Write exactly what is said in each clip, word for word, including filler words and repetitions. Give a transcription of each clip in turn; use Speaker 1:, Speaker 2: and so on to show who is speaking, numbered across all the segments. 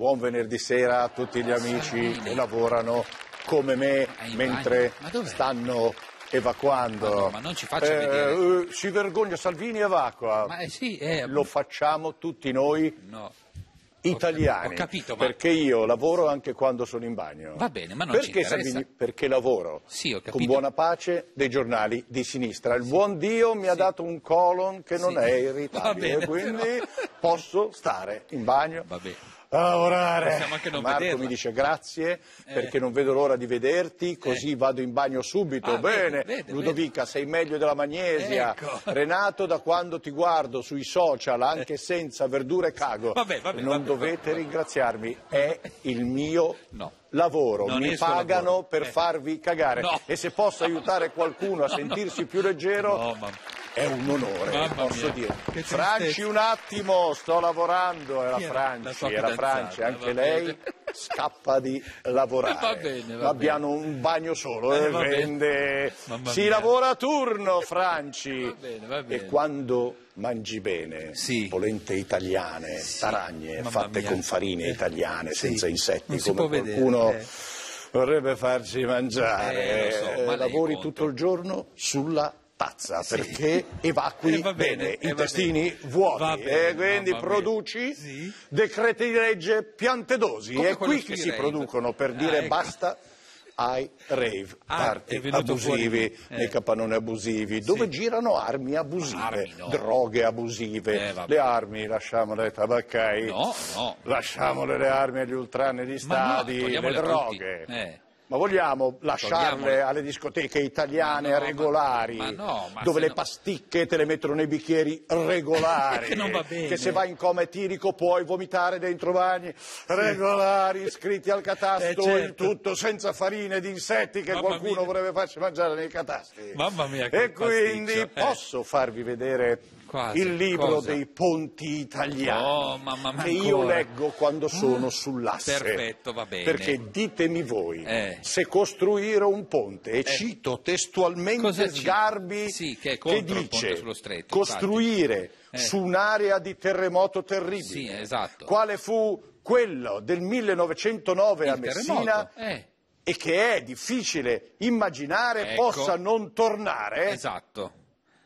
Speaker 1: Buon venerdì sera a tutti gli amici che lavorano come me mentre stanno evacuando.
Speaker 2: Ma, no, ma non ci faccia
Speaker 1: eh,
Speaker 2: vedere.
Speaker 1: Eh, si vergogna, Salvini evacua.
Speaker 2: Ma eh, sì, eh,
Speaker 1: Lo facciamo tutti noi
Speaker 2: no.
Speaker 1: italiani.
Speaker 2: Ho capito, ma...
Speaker 1: Perché io lavoro anche quando sono in bagno.
Speaker 2: Va bene, ma non
Speaker 1: perché
Speaker 2: ci interessa.
Speaker 1: Salvini? Perché lavoro.
Speaker 2: Sì, ho capito.
Speaker 1: Con buona pace dei giornali di sinistra. Il sì. buon Dio mi sì. ha dato un colon che sì. non è irritabile, quindi posso stare in bagno.
Speaker 2: Va bene.
Speaker 1: A lavorare.
Speaker 2: Possiamo anche non
Speaker 1: Marco
Speaker 2: vederla.
Speaker 1: mi dice grazie
Speaker 2: eh.
Speaker 1: perché non vedo l'ora di vederti, così eh. vado in bagno subito.
Speaker 2: Ah,
Speaker 1: Bene,
Speaker 2: vede, vede,
Speaker 1: Ludovica,
Speaker 2: vede.
Speaker 1: sei meglio della Magnesia.
Speaker 2: Ecco.
Speaker 1: Renato, da quando ti guardo sui social, anche
Speaker 2: eh.
Speaker 1: senza verdure cago.
Speaker 2: Vabbè, vabbè,
Speaker 1: non
Speaker 2: vabbè,
Speaker 1: dovete
Speaker 2: vabbè.
Speaker 1: ringraziarmi, è il mio
Speaker 2: no.
Speaker 1: lavoro,
Speaker 2: non
Speaker 1: mi pagano
Speaker 2: lavoro.
Speaker 1: per
Speaker 2: eh.
Speaker 1: farvi cagare.
Speaker 2: No.
Speaker 1: E se posso aiutare qualcuno a sentirsi
Speaker 2: no.
Speaker 1: più leggero...
Speaker 2: No, ma...
Speaker 1: è un onore,
Speaker 2: Mamma
Speaker 1: posso
Speaker 2: mia.
Speaker 1: dire.
Speaker 2: Che
Speaker 1: Franci, un attimo, sto lavorando, è la Franci, è la Franci, anche lei scappa di lavorare.
Speaker 2: Va bene, va
Speaker 1: abbiamo bene. un bagno solo,
Speaker 2: eh,
Speaker 1: eh, vende... si
Speaker 2: mia.
Speaker 1: lavora a turno, Franci.
Speaker 2: Va bene, va bene.
Speaker 1: E quando mangi bene,
Speaker 2: sì.
Speaker 1: polente italiane, sì. taragne
Speaker 2: Mamma
Speaker 1: fatte
Speaker 2: mia.
Speaker 1: con farine italiane, sì. senza insetti,
Speaker 2: non
Speaker 1: come qualcuno...
Speaker 2: vedere, eh.
Speaker 1: vorrebbe farci mangiare,
Speaker 2: eh, lo so, ma
Speaker 1: lavori tutto il giorno sulla tazza, sì. perché evacui
Speaker 2: eh, bene,
Speaker 1: bene,
Speaker 2: eh,
Speaker 1: intestini
Speaker 2: bene.
Speaker 1: vuoti
Speaker 2: bene,
Speaker 1: e quindi produci sì. decreti di legge piantedosi. Come è qui che si rave. producono per dire ah, ecco. basta ai rave,
Speaker 2: ah,
Speaker 1: party abusivi, eh. nei capannoni abusivi, dove sì. girano armi abusive, armi, no. droghe abusive, eh, le armi lasciamole ai tabaccai,
Speaker 2: no, no.
Speaker 1: lasciamole le armi agli ultras negli stadi,
Speaker 2: no,
Speaker 1: le droghe. Eh. Ma vogliamo lasciarle Togliamole. alle discoteche italiane no, regolari,
Speaker 2: ma, ma no, ma
Speaker 1: dove le
Speaker 2: no...
Speaker 1: pasticche te le mettono nei bicchieri regolari,
Speaker 2: che, non va bene.
Speaker 1: che se vai in coma etilico puoi vomitare dentro bagni regolari, iscritti al catasto, eh, certo. il tutto senza farine di insetti che
Speaker 2: mamma
Speaker 1: qualcuno
Speaker 2: mia.
Speaker 1: vorrebbe farci mangiare nei catasti.
Speaker 2: Mamma mia, che
Speaker 1: e quindi
Speaker 2: eh.
Speaker 1: posso farvi vedere Quasi. il libro
Speaker 2: Cosa?
Speaker 1: dei ponti italiani
Speaker 2: oh, mamma,
Speaker 1: che io leggo quando sono sull'asse.
Speaker 2: Perfetto, va bene.
Speaker 1: Perché ditemi voi,
Speaker 2: eh.
Speaker 1: se costruire un ponte, e
Speaker 2: eh.
Speaker 1: cito testualmente Cosa Sgarbi
Speaker 2: sì, che, è
Speaker 1: che dice
Speaker 2: sullo stretto,
Speaker 1: costruire
Speaker 2: eh.
Speaker 1: su un'area di terremoto terribile,
Speaker 2: sì, esatto.
Speaker 1: quale fu quello del millenovecentonove
Speaker 2: il
Speaker 1: a Messina,
Speaker 2: eh.
Speaker 1: e che è difficile immaginare
Speaker 2: ecco.
Speaker 1: possa non tornare.
Speaker 2: Esatto.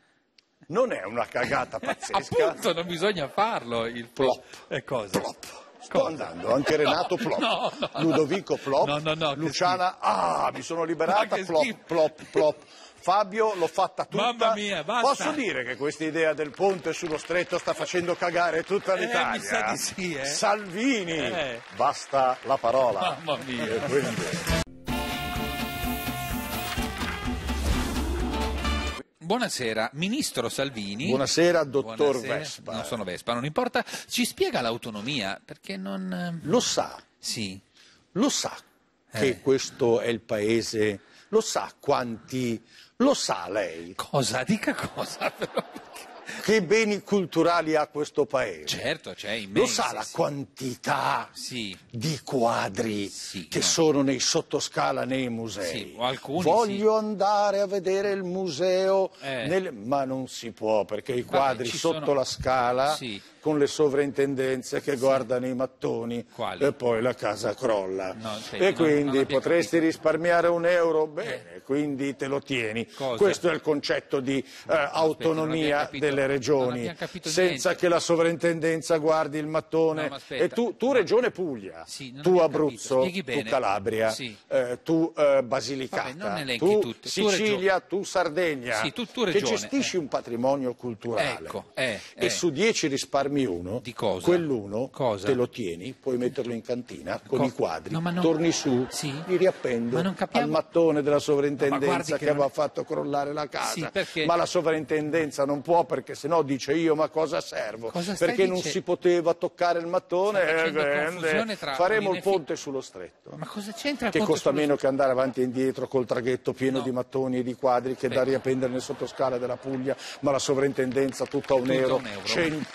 Speaker 1: Non è una cagata pazzesca?
Speaker 2: Appunto, non bisogna farlo. Il
Speaker 1: plop.
Speaker 2: E cosa?
Speaker 1: Plop. Sto cosa? andando, anche Renato
Speaker 2: no,
Speaker 1: plop,
Speaker 2: no, no,
Speaker 1: Ludovico plop,
Speaker 2: no, no, no,
Speaker 1: Luciana, ah, mi sono liberata,
Speaker 2: no,
Speaker 1: plop, plop, plop. Fabio, l'ho fatta tutta.
Speaker 2: Mamma mia, basta.
Speaker 1: Posso dire che questa idea del ponte sullo stretto sta facendo cagare tutta l'Italia?
Speaker 2: Eh, mi sa di sì, eh.
Speaker 1: Salvini,
Speaker 2: eh.
Speaker 1: basta la parola.
Speaker 2: Mamma mia.
Speaker 1: E quindi...
Speaker 2: Buonasera, Ministro Salvini.
Speaker 1: Buonasera, dottor
Speaker 2: Buonasera.
Speaker 1: Vespa.
Speaker 2: Non sono Vespa, non importa. Ci spiega l'autonomia, perché non...
Speaker 1: Lo sa.
Speaker 2: Sì.
Speaker 1: Lo sa che
Speaker 2: eh.
Speaker 1: questo è il paese... Lo sa quanti... Lo sa lei?
Speaker 2: Cosa? Dica cosa, però.
Speaker 1: Che beni culturali ha questo paese?
Speaker 2: Certo, c'è immensi.
Speaker 1: Lo sa la
Speaker 2: sì.
Speaker 1: quantità
Speaker 2: sì.
Speaker 1: di quadri
Speaker 2: sì,
Speaker 1: che
Speaker 2: no.
Speaker 1: sono nei sottoscala nei musei?
Speaker 2: Sì, o alcuni
Speaker 1: Voglio
Speaker 2: sì.
Speaker 1: andare a vedere il museo,
Speaker 2: eh.
Speaker 1: nel... ma non si può perché i quadri
Speaker 2: Vabbè,
Speaker 1: sotto
Speaker 2: sono...
Speaker 1: la scala
Speaker 2: sì.
Speaker 1: con le sovrintendenze che sì. guardano i mattoni
Speaker 2: Quali?
Speaker 1: e poi la casa crolla.
Speaker 2: No, sì,
Speaker 1: e
Speaker 2: no,
Speaker 1: quindi potresti
Speaker 2: capito.
Speaker 1: risparmiare un euro? Bene, eh. quindi te lo tieni.
Speaker 2: Cosa?
Speaker 1: Questo è il concetto di eh, autonomia
Speaker 2: capito,
Speaker 1: delle regioni. Senza
Speaker 2: niente.
Speaker 1: che la sovrintendenza guardi il mattone.
Speaker 2: No,
Speaker 1: e tu, tu Regione Puglia,
Speaker 2: sì,
Speaker 1: tu Abruzzo,
Speaker 2: tu
Speaker 1: Calabria,
Speaker 2: sì.
Speaker 1: eh, tu eh, Basilicata,
Speaker 2: Vabbè,
Speaker 1: tu
Speaker 2: tutte.
Speaker 1: Sicilia, tu, tu Sardegna,
Speaker 2: sì, tu, tu
Speaker 1: che
Speaker 2: regione,
Speaker 1: gestisci
Speaker 2: eh.
Speaker 1: un patrimonio culturale
Speaker 2: ecco, eh,
Speaker 1: e
Speaker 2: eh.
Speaker 1: su dieci risparmi uno,
Speaker 2: di cosa?
Speaker 1: quell'uno
Speaker 2: cosa?
Speaker 1: te lo tieni, puoi metterlo in cantina con
Speaker 2: Co
Speaker 1: i quadri,
Speaker 2: no, non...
Speaker 1: torni su,
Speaker 2: sì?
Speaker 1: li riappendo
Speaker 2: ma non capiamo...
Speaker 1: al mattone della sovrintendenza
Speaker 2: no,
Speaker 1: che,
Speaker 2: che
Speaker 1: aveva
Speaker 2: non...
Speaker 1: fatto crollare la casa,
Speaker 2: sì, perché...
Speaker 1: ma la sovrintendenza non può perché sennò dice io ma cosa servo?
Speaker 2: Cosa
Speaker 1: perché non
Speaker 2: dice...
Speaker 1: si poteva toccare il mattone,
Speaker 2: eh, tra
Speaker 1: faremo il ponte sullo stretto,
Speaker 2: ma cosa c'entra
Speaker 1: che costa meno che andare avanti e indietro col traghetto pieno
Speaker 2: no.
Speaker 1: di mattoni e di quadri che da riappendere nel sottoscala della Puglia, ma la sovrintendenza tutta un euro, centomila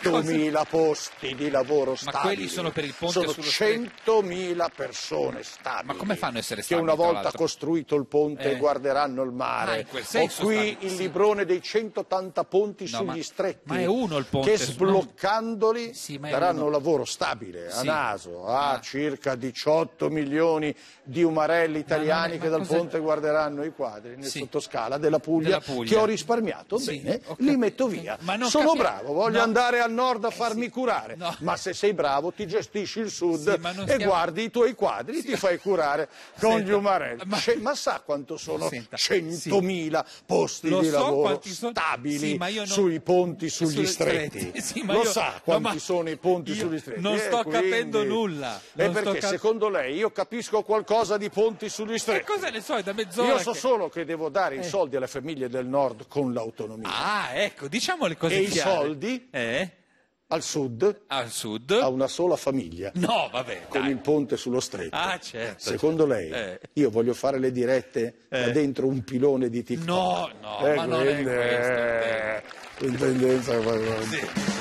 Speaker 1: centomila posti di lavoro stabili.
Speaker 2: Ma quelli sono per il ponte
Speaker 1: sono
Speaker 2: sullo stretto?
Speaker 1: centomila persone stabili.
Speaker 2: Ma come fanno a essere
Speaker 1: che
Speaker 2: stabili,
Speaker 1: una
Speaker 2: tra
Speaker 1: volta
Speaker 2: l'altro?
Speaker 1: costruito il ponte
Speaker 2: Eh.
Speaker 1: guarderanno il
Speaker 2: Ah,
Speaker 1: mare.
Speaker 2: in quel
Speaker 1: Ho
Speaker 2: senso
Speaker 1: qui
Speaker 2: stabili,
Speaker 1: il
Speaker 2: sì.
Speaker 1: librone dei centottanta ponti
Speaker 2: No,
Speaker 1: sugli
Speaker 2: ma-
Speaker 1: stretti.
Speaker 2: ma è uno il ponte,
Speaker 1: che
Speaker 2: su-
Speaker 1: sbloccandoli
Speaker 2: Sì, ma è
Speaker 1: daranno
Speaker 2: uno.
Speaker 1: lavoro stabile a
Speaker 2: Sì.
Speaker 1: naso a
Speaker 2: Ah.
Speaker 1: circa diciotto milioni di umarelli italiani
Speaker 2: ma
Speaker 1: che dal
Speaker 2: cos'è?
Speaker 1: ponte guarderanno i quadri nel
Speaker 2: Sì.
Speaker 1: sottoscala della Puglia,
Speaker 2: Della Puglia.
Speaker 1: che ho risparmiato.
Speaker 2: Sì,
Speaker 1: Bene,
Speaker 2: ho
Speaker 1: li
Speaker 2: cap-
Speaker 1: metto via.
Speaker 2: Ma non
Speaker 1: Sono
Speaker 2: capi-
Speaker 1: bravo, voglio
Speaker 2: no.
Speaker 1: andare al nord a
Speaker 2: Eh,
Speaker 1: farmi
Speaker 2: sì.
Speaker 1: curare.
Speaker 2: No.
Speaker 1: Ma se sei bravo ti gestisci il sud
Speaker 2: Sì, ma non
Speaker 1: e
Speaker 2: stiamo-
Speaker 1: guardi i tuoi quadri, ti fai curare con
Speaker 2: Senta,
Speaker 1: gli umarelli.
Speaker 2: ma-
Speaker 1: Ce- Ma sa quanto sono
Speaker 2: Senta,
Speaker 1: centomila posti
Speaker 2: Lo
Speaker 1: di
Speaker 2: so
Speaker 1: lavoro
Speaker 2: quanti sono-
Speaker 1: stabili
Speaker 2: sì, ma io non-
Speaker 1: sui ponti, sugli
Speaker 2: Sulle
Speaker 1: stretti?
Speaker 2: stretti, sì, ma
Speaker 1: Lo
Speaker 2: io-
Speaker 1: sa
Speaker 2: no,
Speaker 1: quanti
Speaker 2: ma
Speaker 1: sono i ponti
Speaker 2: io
Speaker 1: sugli stretti?
Speaker 2: non
Speaker 1: Eh,
Speaker 2: sto
Speaker 1: quindi-
Speaker 2: capendo nulla.
Speaker 1: E
Speaker 2: Non sto
Speaker 1: perché
Speaker 2: cap-
Speaker 1: secondo lei io capisco qualcosa di ponti sugli
Speaker 2: E
Speaker 1: stretti?
Speaker 2: cosa ne so, è da mezz'ora
Speaker 1: Io so
Speaker 2: che-
Speaker 1: solo che devo dare i soldi alle famiglie del nord con l'autonomia.
Speaker 2: Ah, ecco, diciamo le cose
Speaker 1: E i
Speaker 2: chiare.
Speaker 1: soldi?
Speaker 2: Eh?
Speaker 1: Al sud
Speaker 2: Al sud?
Speaker 1: a una sola famiglia.
Speaker 2: No, vabbè,
Speaker 1: Con
Speaker 2: dai.
Speaker 1: il ponte sullo stretto.
Speaker 2: Ah, certo.
Speaker 1: Secondo lei
Speaker 2: Eh.
Speaker 1: io voglio fare le dirette da
Speaker 2: Eh.
Speaker 1: dentro un pilone di TikTok?
Speaker 2: No, no,
Speaker 1: Eh,
Speaker 2: ma non è
Speaker 1: quindi,
Speaker 2: questo.
Speaker 1: eh, in tendenza
Speaker 2: Sì.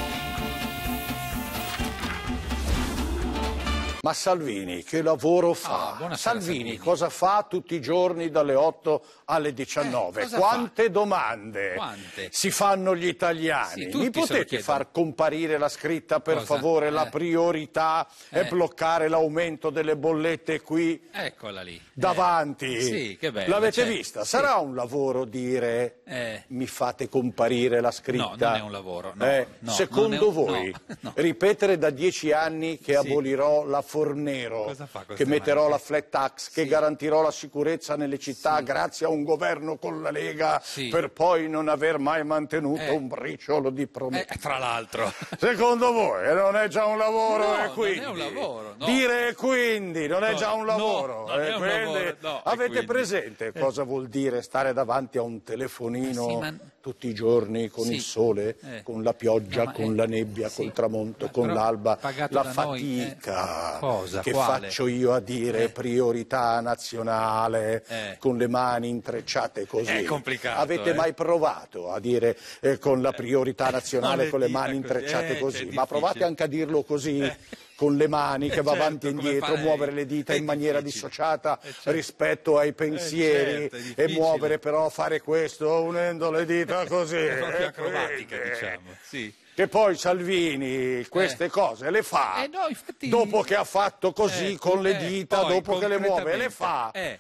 Speaker 1: Ma Salvini che lavoro fa?
Speaker 2: Ah, buonasera,
Speaker 1: Salvini,
Speaker 2: Salvini.
Speaker 1: cosa fa tutti i giorni dalle otto alle diciannove?
Speaker 2: Eh, cosa
Speaker 1: Quante
Speaker 2: fa?
Speaker 1: domande
Speaker 2: Quante?
Speaker 1: si fanno gli italiani?
Speaker 2: Sì, tutti
Speaker 1: Mi
Speaker 2: se lo
Speaker 1: potete
Speaker 2: chiedono.
Speaker 1: far comparire la scritta per
Speaker 2: Cosa?
Speaker 1: favore?
Speaker 2: Eh.
Speaker 1: La priorità è
Speaker 2: Eh.
Speaker 1: bloccare l'aumento delle bollette qui
Speaker 2: Eccola lì.
Speaker 1: davanti.
Speaker 2: Eh, sì, che bella,
Speaker 1: L'avete
Speaker 2: cioè,
Speaker 1: vista?
Speaker 2: sì.
Speaker 1: Sarà un lavoro dire
Speaker 2: Eh.
Speaker 1: mi fate comparire la scritta?
Speaker 2: No, non è un lavoro, no,
Speaker 1: Eh,
Speaker 2: no,
Speaker 1: secondo
Speaker 2: non è un-
Speaker 1: voi,
Speaker 2: no, no.
Speaker 1: ripetere da dieci anni che
Speaker 2: Sì.
Speaker 1: abolirò la Fornero,
Speaker 2: Cosa fa questa
Speaker 1: che metterò
Speaker 2: Maria?
Speaker 1: la flat tax, che
Speaker 2: Sì.
Speaker 1: garantirò la sicurezza nelle città grazie a un governo con la Lega,
Speaker 2: Sì.
Speaker 1: per poi non aver mai mantenuto
Speaker 2: Eh.
Speaker 1: un briciolo di promesse.
Speaker 2: Eh, tra l'altro.
Speaker 1: Secondo voi eh, non è già un lavoro
Speaker 2: No,
Speaker 1: e
Speaker 2: non
Speaker 1: quindi?
Speaker 2: è un lavoro, no.
Speaker 1: Dire e quindi non è
Speaker 2: No,
Speaker 1: già un
Speaker 2: no,
Speaker 1: lavoro.
Speaker 2: non
Speaker 1: e
Speaker 2: è un
Speaker 1: quindi
Speaker 2: lavoro, no, e
Speaker 1: avete
Speaker 2: quindi?
Speaker 1: presente cosa vuol dire stare davanti a un telefonino
Speaker 2: Eh sì, ma-
Speaker 1: tutti i giorni con
Speaker 2: Sì.
Speaker 1: il sole,
Speaker 2: Eh.
Speaker 1: con la pioggia,
Speaker 2: No, ma
Speaker 1: con
Speaker 2: è-
Speaker 1: la nebbia,
Speaker 2: sì.
Speaker 1: col tramonto,
Speaker 2: Ma
Speaker 1: con
Speaker 2: però
Speaker 1: l'alba,
Speaker 2: pagato
Speaker 1: la
Speaker 2: da noi, eh.
Speaker 1: fatica
Speaker 2: Cosa?
Speaker 1: che
Speaker 2: Quale?
Speaker 1: faccio io a dire
Speaker 2: Eh.
Speaker 1: priorità nazionale
Speaker 2: Eh.
Speaker 1: con le mani intrecciate così.
Speaker 2: È complicato,
Speaker 1: Avete
Speaker 2: eh.
Speaker 1: mai provato a dire eh, con la priorità nazionale
Speaker 2: non le
Speaker 1: con le
Speaker 2: dita
Speaker 1: mani
Speaker 2: così,
Speaker 1: intrecciate
Speaker 2: eh,
Speaker 1: così?
Speaker 2: c'è
Speaker 1: Ma provate
Speaker 2: difficile.
Speaker 1: anche a dirlo così. Con le mani che
Speaker 2: Eh,
Speaker 1: va
Speaker 2: certo,
Speaker 1: avanti e
Speaker 2: come
Speaker 1: indietro,
Speaker 2: farei?
Speaker 1: muovere le dita
Speaker 2: È
Speaker 1: in maniera
Speaker 2: difficile.
Speaker 1: dissociata
Speaker 2: Eh, certo.
Speaker 1: rispetto ai pensieri
Speaker 2: certo, è
Speaker 1: e
Speaker 2: difficile.
Speaker 1: muovere però fare questo unendo le dita così.
Speaker 2: È proprio
Speaker 1: Eh,
Speaker 2: acrobatica,
Speaker 1: quindi-
Speaker 2: diciamo. Sì.
Speaker 1: Che poi Salvini queste cose le fa
Speaker 2: Eh, no, infatti-
Speaker 1: dopo che ha fatto così
Speaker 2: Eh,
Speaker 1: con le
Speaker 2: eh,
Speaker 1: dita,
Speaker 2: poi,
Speaker 1: dopo che le muove, le
Speaker 2: concretamente.
Speaker 1: fa.
Speaker 2: Eh.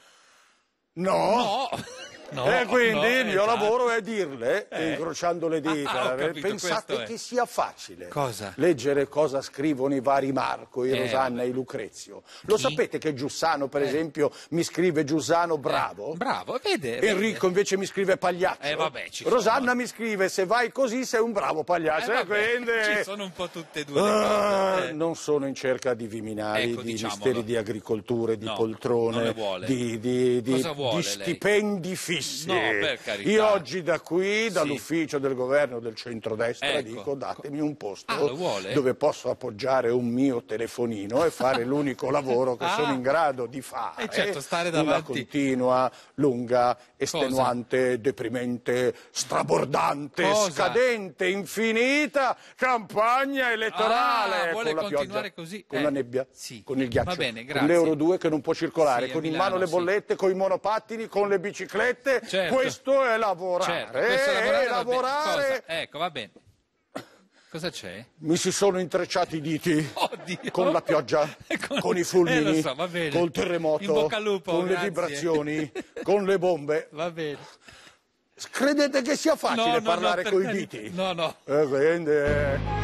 Speaker 1: No?
Speaker 2: No. No,
Speaker 1: e quindi
Speaker 2: no,
Speaker 1: il mio
Speaker 2: esatto.
Speaker 1: lavoro è dirle,
Speaker 2: Eh.
Speaker 1: incrociando le dita,
Speaker 2: Ah, ah, ho capito,
Speaker 1: pensate
Speaker 2: questo è.
Speaker 1: che sia facile
Speaker 2: Cosa?
Speaker 1: leggere cosa scrivono i vari Marco, i
Speaker 2: Eh,
Speaker 1: Rosanna
Speaker 2: vabbè.
Speaker 1: e i Lucrezio. Lo
Speaker 2: Chi?
Speaker 1: sapete che Giussano, per esempio, mi scrive Giussano bravo?
Speaker 2: Bravo, vede. vede.
Speaker 1: Enrico invece mi scrive Pagliaccio.
Speaker 2: Eh, vabbè, ci sono.
Speaker 1: Rosanna mi scrive se vai così sei un bravo
Speaker 2: Eh,
Speaker 1: Pagliaccio. E
Speaker 2: vabbè,
Speaker 1: quindi...
Speaker 2: ci sono un po' tutte e due le
Speaker 1: Ah,
Speaker 2: cose. eh.
Speaker 1: non sono in cerca di Viminali,
Speaker 2: Ecco,
Speaker 1: di
Speaker 2: diciamolo.
Speaker 1: misteri di agricoltura, di
Speaker 2: No,
Speaker 1: poltrone,
Speaker 2: non le vuole.
Speaker 1: di, di- di-
Speaker 2: Cosa vuole
Speaker 1: di
Speaker 2: lei?
Speaker 1: stipendi fissi.
Speaker 2: No, per carità.
Speaker 1: Io oggi da qui, dall'ufficio del governo del centrodestra,
Speaker 2: Ecco.
Speaker 1: dico datemi un posto
Speaker 2: Ah, lo vuole?
Speaker 1: dove posso appoggiare un mio telefonino e fare l'unico lavoro che
Speaker 2: Ah.
Speaker 1: sono in grado di fare.
Speaker 2: Eh, certo, stare
Speaker 1: Una
Speaker 2: davanti.
Speaker 1: continua, lunga, estenuante, deprimente, strabordante,
Speaker 2: Cosa?
Speaker 1: scadente, infinita campagna elettorale.
Speaker 2: Ah, vuole
Speaker 1: con la
Speaker 2: continuare
Speaker 1: pioggia,
Speaker 2: così?
Speaker 1: con
Speaker 2: Eh,
Speaker 1: la nebbia,
Speaker 2: sì.
Speaker 1: con il ghiaccio,
Speaker 2: Va bene,
Speaker 1: con
Speaker 2: grazie.
Speaker 1: l'Euro due che non può circolare,
Speaker 2: Sì, a
Speaker 1: con in
Speaker 2: Milano,
Speaker 1: mano le
Speaker 2: sì.
Speaker 1: bollette, con i monopattini, con le biciclette.
Speaker 2: Certo.
Speaker 1: Questo è lavorare.
Speaker 2: Certo, questo
Speaker 1: Eh,
Speaker 2: lavorare, va bene.
Speaker 1: lavorare.
Speaker 2: Cosa? Ecco, va bene. Cosa c'è?
Speaker 1: Mi si sono intrecciati i diti
Speaker 2: Oddio.
Speaker 1: con la pioggia,
Speaker 2: Con-
Speaker 1: con, i fulmini,
Speaker 2: eh, lo so, va bene.
Speaker 1: col terremoto,
Speaker 2: In bocca al lupo,
Speaker 1: con
Speaker 2: grazie.
Speaker 1: le vibrazioni, con le bombe.
Speaker 2: Va bene.
Speaker 1: Credete che sia facile
Speaker 2: No, no,
Speaker 1: parlare
Speaker 2: no,
Speaker 1: coi
Speaker 2: per
Speaker 1: diti?
Speaker 2: carità. No, no.
Speaker 1: Eh, quindi, eh.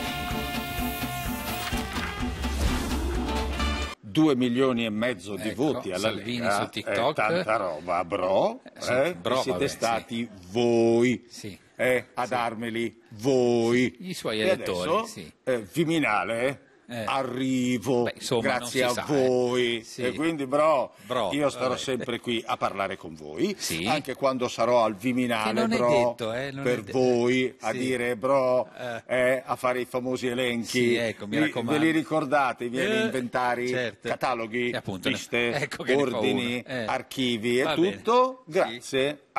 Speaker 1: Due milioni e mezzo di
Speaker 2: Ecco,
Speaker 1: voti alla
Speaker 2: Salvini
Speaker 1: Lega,
Speaker 2: su TikTok.
Speaker 1: è tanta roba, bro,
Speaker 2: Eh, sì,
Speaker 1: eh?
Speaker 2: bro,
Speaker 1: E siete
Speaker 2: vabbè,
Speaker 1: stati voi
Speaker 2: Sì.
Speaker 1: eh, a darmeli, voi.
Speaker 2: Sì, i suoi
Speaker 1: E
Speaker 2: elettori,
Speaker 1: adesso,
Speaker 2: sì.
Speaker 1: eh, Viminale,
Speaker 2: Eh.
Speaker 1: arrivo,
Speaker 2: Beh, insomma,
Speaker 1: grazie
Speaker 2: non
Speaker 1: a
Speaker 2: si sa, eh.
Speaker 1: voi.
Speaker 2: Sì.
Speaker 1: E quindi, bro,
Speaker 2: Bro,
Speaker 1: io starò
Speaker 2: vabbè.
Speaker 1: sempre qui a parlare con voi,
Speaker 2: Sì.
Speaker 1: anche quando sarò al Viminale,
Speaker 2: Che non è
Speaker 1: bro,
Speaker 2: detto, eh, non
Speaker 1: per
Speaker 2: è de-
Speaker 1: voi, a
Speaker 2: Sì.
Speaker 1: dire, bro,
Speaker 2: Eh.
Speaker 1: eh, a fare i famosi elenchi.
Speaker 2: Sì, ecco, mi
Speaker 1: Vi-
Speaker 2: raccomando.
Speaker 1: Ve li ricordate, i miei
Speaker 2: Eh,
Speaker 1: inventari,
Speaker 2: certo.
Speaker 1: cataloghi,
Speaker 2: E appunto ne-
Speaker 1: liste,
Speaker 2: ecco che ne fa
Speaker 1: ordini,
Speaker 2: uno. Eh.
Speaker 1: archivi e
Speaker 2: Va bene.
Speaker 1: tutto,
Speaker 2: Sì.
Speaker 1: grazie a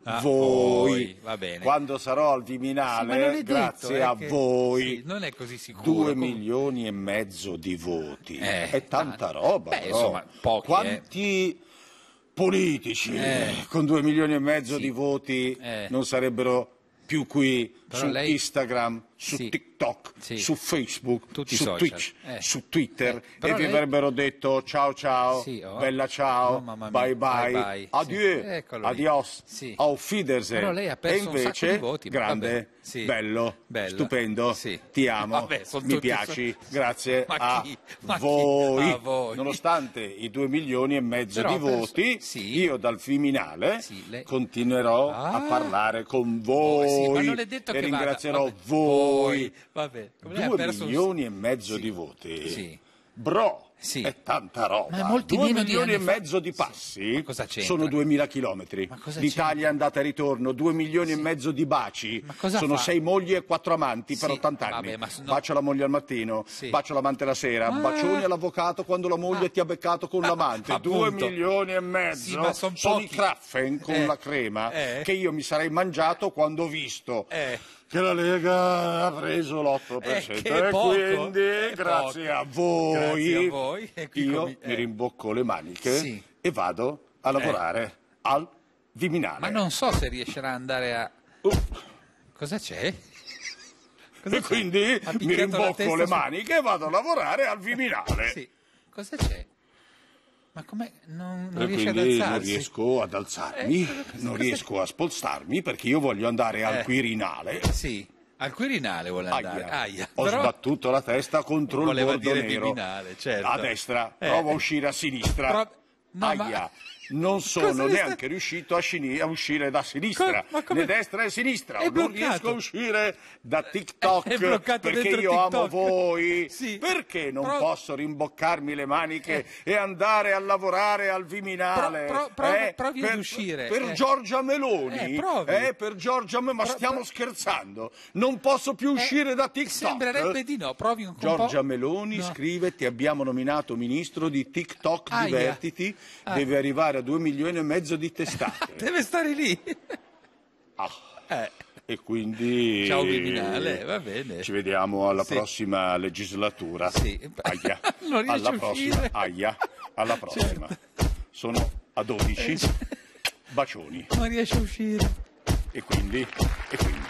Speaker 1: a voi.
Speaker 2: Va bene.
Speaker 1: Quando sarò al Viminale,
Speaker 2: sì,
Speaker 1: grazie
Speaker 2: detto,
Speaker 1: a
Speaker 2: che...
Speaker 1: voi.
Speaker 2: Sì, non è così sicuro.
Speaker 1: Due
Speaker 2: come...
Speaker 1: milioni e mezzo di voti.
Speaker 2: Eh,
Speaker 1: è tanta roba.
Speaker 2: Beh,
Speaker 1: però.
Speaker 2: insomma, pochi,
Speaker 1: Quanti
Speaker 2: eh.
Speaker 1: politici
Speaker 2: eh.
Speaker 1: con due milioni e mezzo
Speaker 2: sì.
Speaker 1: di voti
Speaker 2: eh.
Speaker 1: non sarebbero più qui
Speaker 2: però
Speaker 1: su
Speaker 2: lei...
Speaker 1: Instagram, su
Speaker 2: sì.
Speaker 1: TikTok,
Speaker 2: sì.
Speaker 1: su Facebook,
Speaker 2: Tutti
Speaker 1: su
Speaker 2: social.
Speaker 1: Twitch,
Speaker 2: eh.
Speaker 1: su Twitter
Speaker 2: eh.
Speaker 1: e vi
Speaker 2: lei...
Speaker 1: avrebbero detto ciao ciao,
Speaker 2: sì, oh.
Speaker 1: bella ciao,
Speaker 2: oh, bye,
Speaker 1: bye,
Speaker 2: bye
Speaker 1: bye
Speaker 2: bye,
Speaker 1: adieu,
Speaker 2: sì.
Speaker 1: adios,
Speaker 2: sì.
Speaker 1: auf Wiedersehen.
Speaker 2: Però lei ha
Speaker 1: E
Speaker 2: perso
Speaker 1: invece,
Speaker 2: un sacco di voti.
Speaker 1: grande,
Speaker 2: Vabbè, sì.
Speaker 1: bello,
Speaker 2: Bello.
Speaker 1: stupendo,
Speaker 2: sì.
Speaker 1: ti amo,
Speaker 2: Vabbè,
Speaker 1: mi piaci,
Speaker 2: so...
Speaker 1: grazie
Speaker 2: Ma
Speaker 1: a,
Speaker 2: chi? Ma
Speaker 1: voi.
Speaker 2: Chi? a voi.
Speaker 1: Nonostante i due milioni e mezzo
Speaker 2: Però
Speaker 1: di
Speaker 2: perso...
Speaker 1: voti,
Speaker 2: sì.
Speaker 1: io dal Viminale
Speaker 2: sì, lei...
Speaker 1: continuerò
Speaker 2: ah.
Speaker 1: a parlare con voi
Speaker 2: sì, ma non è detto
Speaker 1: e
Speaker 2: che
Speaker 1: ringrazierò
Speaker 2: vada.
Speaker 1: voi.
Speaker 2: Vabbè.
Speaker 1: Due milioni un... e mezzo
Speaker 2: sì.
Speaker 1: di voti.
Speaker 2: Sì.
Speaker 1: Bro.
Speaker 2: Sì.
Speaker 1: È tanta roba.
Speaker 2: Ma molti
Speaker 1: Due
Speaker 2: meno
Speaker 1: milioni
Speaker 2: di
Speaker 1: e
Speaker 2: anni
Speaker 1: mezzo
Speaker 2: fa...
Speaker 1: di passi
Speaker 2: sì.
Speaker 1: sono duemila chilometri. L'Italia è andata e ritorno, due milioni sì. e mezzo di baci.
Speaker 2: Ma cosa
Speaker 1: sono
Speaker 2: fa?
Speaker 1: sei mogli e quattro amanti
Speaker 2: sì.
Speaker 1: per ottanta anni.
Speaker 2: Vabbè, ma no...
Speaker 1: Bacio la moglie al mattino,
Speaker 2: sì.
Speaker 1: bacio l'amante la sera,
Speaker 2: ah.
Speaker 1: bacioni all'avvocato quando la moglie ah. ti ha beccato con l'amante. Due milioni e mezzo
Speaker 2: sì, ma son
Speaker 1: sono
Speaker 2: pochi.
Speaker 1: i Kraffen con
Speaker 2: eh.
Speaker 1: la crema
Speaker 2: eh.
Speaker 1: che io mi sarei mangiato quando ho visto.
Speaker 2: Eh.
Speaker 1: Che la Lega ha preso l'otto per cento
Speaker 2: eh,
Speaker 1: e
Speaker 2: poco,
Speaker 1: quindi grazie a voi,
Speaker 2: grazie a voi. E qui
Speaker 1: io
Speaker 2: comi... eh.
Speaker 1: mi rimbocco le maniche sì. e vado a lavorare eh. al Viminale.
Speaker 2: Ma non so se riuscirà ad andare a...
Speaker 1: Uh.
Speaker 2: Cosa c'è?
Speaker 1: Cosa e c'è? Quindi mi rimbocco le maniche su... e vado a lavorare al Viminale.
Speaker 2: Sì. Cosa c'è? Ma come non, non
Speaker 1: e
Speaker 2: riesce ad
Speaker 1: quindi
Speaker 2: alzarsi?
Speaker 1: non riesco ad alzarmi, eh, non riesco a spostarmi perché io voglio andare eh. al Quirinale.
Speaker 2: Sì, al Quirinale vuole andare.
Speaker 1: Aia.
Speaker 2: Aia.
Speaker 1: Ho
Speaker 2: Però...
Speaker 1: sbattuto la testa contro il bordo
Speaker 2: dire
Speaker 1: nero.
Speaker 2: Viminale, certo.
Speaker 1: A destra,
Speaker 2: eh.
Speaker 1: provo a uscire a sinistra.
Speaker 2: Pro... No,
Speaker 1: Aia.
Speaker 2: ma...
Speaker 1: Non sono neanche
Speaker 2: sta...
Speaker 1: riuscito a, scini... a uscire da sinistra,
Speaker 2: Co... come...
Speaker 1: né destra né sinistra.
Speaker 2: È
Speaker 1: non
Speaker 2: bloccato.
Speaker 1: riesco a uscire da TikTok
Speaker 2: è bloccato
Speaker 1: perché io
Speaker 2: TikTok.
Speaker 1: amo voi.
Speaker 2: Sì.
Speaker 1: Perché non
Speaker 2: Pro...
Speaker 1: posso rimboccarmi le maniche eh. e andare a lavorare al Viminale?
Speaker 2: Pro... Pro... Provi,
Speaker 1: eh?
Speaker 2: provi
Speaker 1: per,
Speaker 2: ad uscire.
Speaker 1: Per
Speaker 2: eh.
Speaker 1: Giorgia Meloni?
Speaker 2: Eh, provi.
Speaker 1: Eh, per Giorgia Meloni? Ma
Speaker 2: pro...
Speaker 1: stiamo
Speaker 2: pro...
Speaker 1: scherzando? Non posso più uscire
Speaker 2: eh,
Speaker 1: da TikTok.
Speaker 2: Sembrerebbe di no. Provi un
Speaker 1: Giorgia
Speaker 2: po'...
Speaker 1: Meloni
Speaker 2: no.
Speaker 1: scrive: ti abbiamo nominato ministro di TikTok,
Speaker 2: Aia.
Speaker 1: divertiti, ah. deve arrivare a due milioni e mezzo di testate.
Speaker 2: Deve stare lì.
Speaker 1: Ah.
Speaker 2: Eh.
Speaker 1: E quindi
Speaker 2: ciao Viminale, va bene.
Speaker 1: Ci vediamo alla
Speaker 2: sì.
Speaker 1: prossima legislatura.
Speaker 2: Sì.
Speaker 1: Aia.
Speaker 2: Non riesce
Speaker 1: alla
Speaker 2: a
Speaker 1: prossima.
Speaker 2: uscire.
Speaker 1: Aia. Alla prossima.
Speaker 2: Certo.
Speaker 1: Sono a dodici. Bacioni.
Speaker 2: Non riesce a uscire.
Speaker 1: E quindi e quindi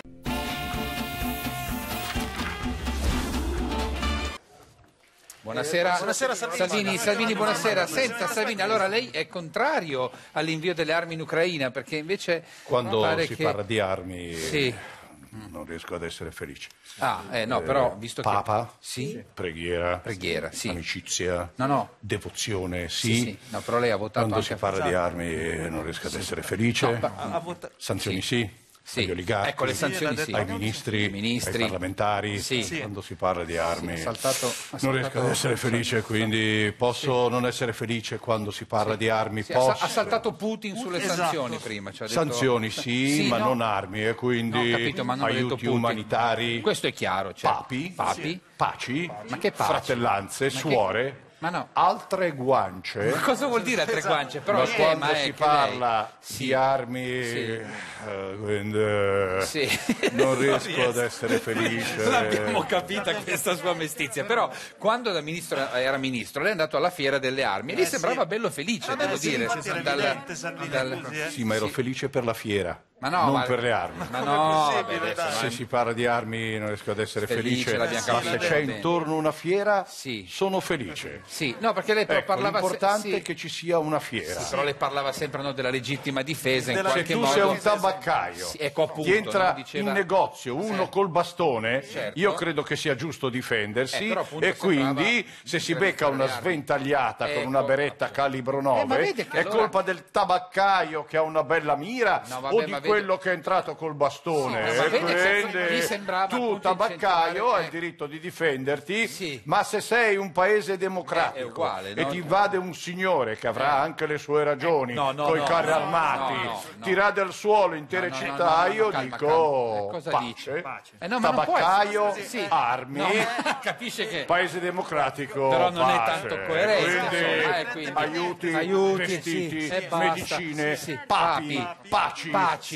Speaker 2: Buonasera,
Speaker 3: eh, buonasera Salvini.
Speaker 2: Salvini, Salvini, buonasera. Senta Salvini, allora lei è contrario all'invio delle armi in Ucraina perché invece
Speaker 4: quando
Speaker 2: pare
Speaker 4: si
Speaker 2: che...
Speaker 4: parla di armi
Speaker 2: sì.
Speaker 4: non riesco ad essere felice.
Speaker 2: Ah, eh, no, però visto
Speaker 4: Papa,
Speaker 2: che... Sì?
Speaker 4: preghiera,
Speaker 2: preghiera sì.
Speaker 4: amicizia,
Speaker 2: no, no.
Speaker 4: devozione, sì.
Speaker 2: Sì, sì. No, però lei ha votato
Speaker 4: quando
Speaker 2: anche
Speaker 4: si parla
Speaker 2: a...
Speaker 4: di armi eh, non riesco ad essere felice.
Speaker 2: No, ma...
Speaker 3: a vota...
Speaker 4: Sanzioni sì. sì.
Speaker 2: Sì.
Speaker 4: Agli oligarchi,
Speaker 2: ecco le sanzioni sì.
Speaker 4: ai ministri,
Speaker 2: ministri,
Speaker 4: ai parlamentari,
Speaker 2: sì.
Speaker 4: quando si parla di armi
Speaker 2: sì, saltato, saltato...
Speaker 4: non riesco ad essere felice, quindi posso sì. non essere felice quando si parla sì. di armi. Sì, posso...
Speaker 2: Ha saltato Putin sulle esatto. sanzioni prima. Cioè detto...
Speaker 4: Sanzioni sì, sì ma no. non armi, e quindi
Speaker 2: no, capito, ma non
Speaker 4: aiuti umanitari.
Speaker 2: Questo è chiaro. Cioè...
Speaker 4: Papi,
Speaker 2: papi.
Speaker 4: Sì. paci,
Speaker 2: ma che paci?
Speaker 4: fratellanze,
Speaker 2: ma
Speaker 4: suore.
Speaker 2: Che... Ma no.
Speaker 4: Altre guance.
Speaker 2: Ma cosa vuol dire altre
Speaker 3: esatto.
Speaker 2: guance? Però
Speaker 4: ma
Speaker 2: il
Speaker 4: quando
Speaker 2: tema è
Speaker 4: si
Speaker 2: che
Speaker 4: parla
Speaker 2: lei...
Speaker 4: di
Speaker 2: sì.
Speaker 4: armi,
Speaker 2: sì.
Speaker 4: uh, quindi,
Speaker 2: sì.
Speaker 4: non riesco ad essere felice.
Speaker 2: L'abbiamo capita questa sua mestizia. Però quando da ministro, era ministro, lei è andato alla fiera delle armi e lì
Speaker 3: eh,
Speaker 2: sembrava
Speaker 3: sì.
Speaker 2: bello felice,
Speaker 3: ah,
Speaker 2: devo
Speaker 3: sì,
Speaker 2: dire.
Speaker 3: Dal,
Speaker 2: dal,
Speaker 3: dal... Scusi, eh.
Speaker 4: Sì, ma ero
Speaker 2: sì.
Speaker 4: felice per la fiera.
Speaker 2: Ma no,
Speaker 4: non
Speaker 2: ma...
Speaker 4: per le armi.
Speaker 2: Ma no, vabbè,
Speaker 3: adesso,
Speaker 4: se si parla di armi non riesco ad essere
Speaker 2: felice,
Speaker 4: felice,
Speaker 2: sì,
Speaker 4: ma se c'è intorno una fiera
Speaker 2: sì.
Speaker 4: sono felice.
Speaker 2: Sì, no, perché lei però
Speaker 4: ecco,
Speaker 2: parlava
Speaker 4: l'importante
Speaker 2: se...
Speaker 4: è che ci sia una fiera.
Speaker 2: Sì, però lei parlava sempre no, della legittima difesa in
Speaker 3: della...
Speaker 2: qualche
Speaker 4: se tu
Speaker 2: modo.
Speaker 4: sei un tabaccaio
Speaker 2: sì, ecco, appunto,
Speaker 4: che entra
Speaker 2: no, diceva...
Speaker 4: in negozio uno
Speaker 2: sì.
Speaker 4: col bastone,
Speaker 2: certo.
Speaker 4: io credo che sia giusto difendersi
Speaker 2: eh, appunto,
Speaker 4: e quindi se si becca una sventagliata
Speaker 2: ecco.
Speaker 4: con una beretta calibro
Speaker 2: eh,
Speaker 4: nove
Speaker 2: è
Speaker 4: allora... colpa del tabaccaio che ha una bella mira
Speaker 2: no, vabbè,
Speaker 4: o di
Speaker 2: vede...
Speaker 4: quello che è entrato col bastone.
Speaker 2: Sì,
Speaker 4: e quindi
Speaker 2: sembrava,
Speaker 4: tu tabaccaio hai il diritto di difenderti,
Speaker 2: sì.
Speaker 4: ma se sei un paese democratico
Speaker 2: eh, uguale,
Speaker 4: e
Speaker 2: no?
Speaker 4: ti invade un signore che avrà
Speaker 2: eh.
Speaker 4: anche le sue ragioni
Speaker 2: no, no,
Speaker 4: coi
Speaker 2: no,
Speaker 4: carri
Speaker 2: no,
Speaker 4: armati,
Speaker 2: no, no, no.
Speaker 4: tira del suolo intere
Speaker 2: no, no,
Speaker 4: città,
Speaker 2: no, no, no,
Speaker 4: io
Speaker 2: calma,
Speaker 4: dico
Speaker 2: calma. Eh, cosa
Speaker 4: pace,
Speaker 2: dice? Pace. Eh, no, ma
Speaker 4: tabaccaio,
Speaker 2: non può essere... sì.
Speaker 4: armi,
Speaker 2: no, capisce che
Speaker 4: paese democratico,
Speaker 2: però non
Speaker 4: pace.
Speaker 2: è tanto coerente,
Speaker 4: quindi,
Speaker 2: insomma, eh, quindi
Speaker 4: aiuti,
Speaker 2: aiuti
Speaker 4: vestiti,
Speaker 2: sì, e basta.
Speaker 4: medicine,
Speaker 2: sì, sì.
Speaker 4: papi,
Speaker 2: papi,
Speaker 4: paci,
Speaker 2: paci,